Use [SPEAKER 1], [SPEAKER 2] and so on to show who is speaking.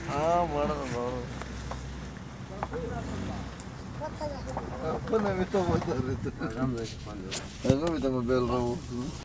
[SPEAKER 1] ಮಾಡೋದು apa namanya itu motor itu? Agam itu mobil rawu.